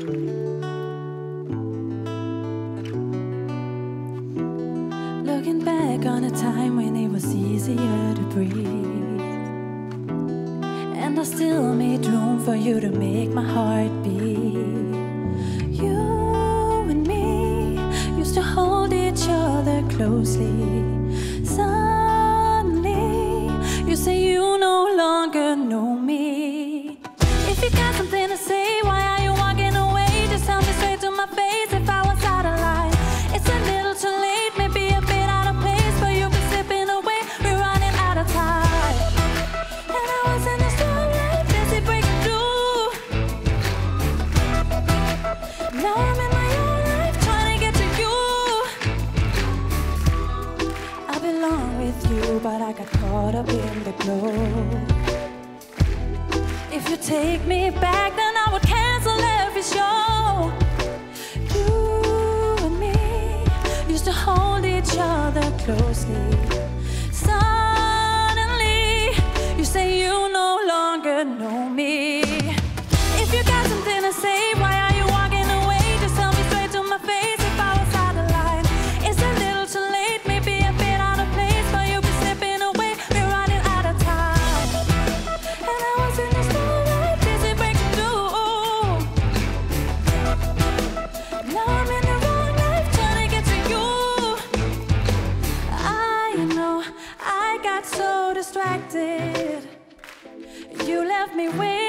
Looking back on a time when it was easier to breathe, and I still made room for you to make my heart beat. You and me used to hold each other closely. Suddenly, you say you no longer know me. If you got something to say, why are you walking away? Just tell me straight to my face if I was out of line. It's a little too late, maybe a bit out of place, but you'll be slipping away, we're running out of time. And I was in the starlight, busy breaking through. Now I'm in my own life, trying to get to you. I belong with you, but I got caught up in the glow. If you take me back, then I would cancel every show. You and me used to hold each other closely. Suddenly, you say you no longer know me. If you got something to say, why are you walking away? Just tell me straight to my face if I was out of line. It's a little too late, maybe a bit out of place, but you'll be slipping away, we're running out of time. And I was in the starlight, busy breaking through. Now I'm in the wrong life, trying to get to you. I know I got so distracted. You left me waiting.